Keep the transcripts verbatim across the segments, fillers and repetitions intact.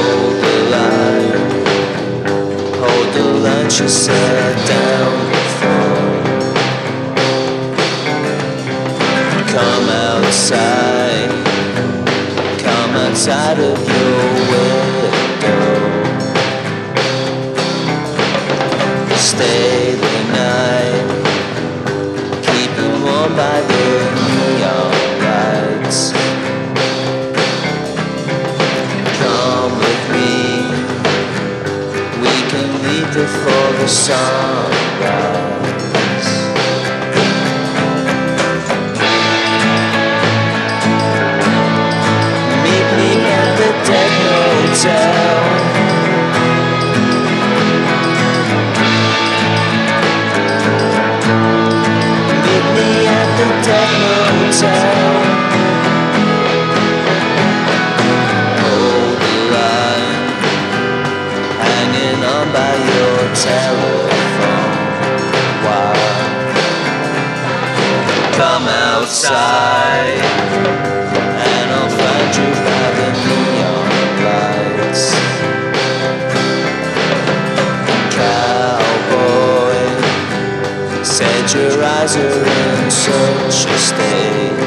Hold the line, hold the line, she said, down the phone. Come outside, come outside of your window. Stay the night, keeping warm by the neon lights. Come with me, we can leave before the sunrise. Meet me at the Dead Motel. Meet me at the Dead Motel. Hold the line, hanging on by your telephone wire. Come outside, and I'll find you by the neon lights. Cowboy, said your eyes are in such a state.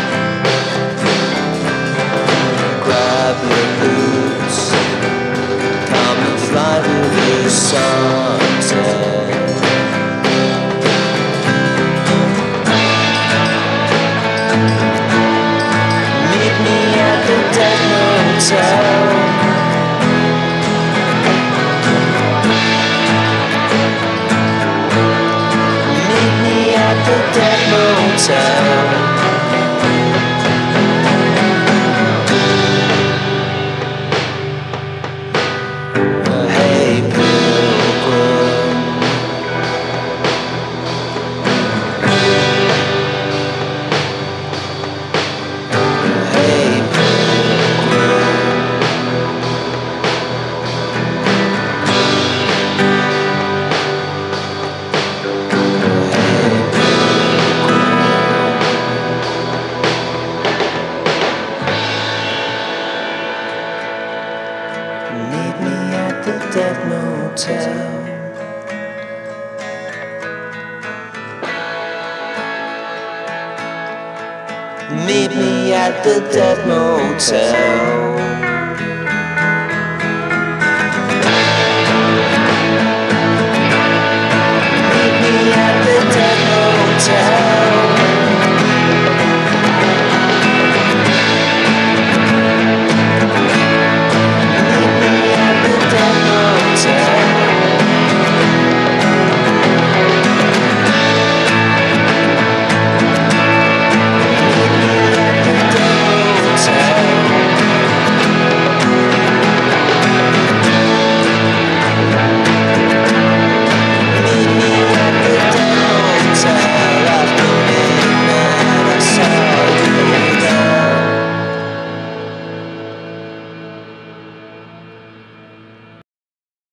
Grab your boots, come and fly to the sunset. Meet me at the Dead Motel. Meet me at the Dead Motel. Hey pilgrim, hey pilgrim. Meet me at the Dead Motel. Meet me at the Dead Motel.